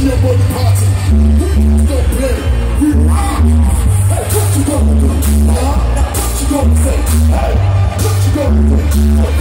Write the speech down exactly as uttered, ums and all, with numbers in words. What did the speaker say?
your body party. We don't play. We rock. Hey, what you gonna do? Huh? What you gonna say? Hey, what you gonna do?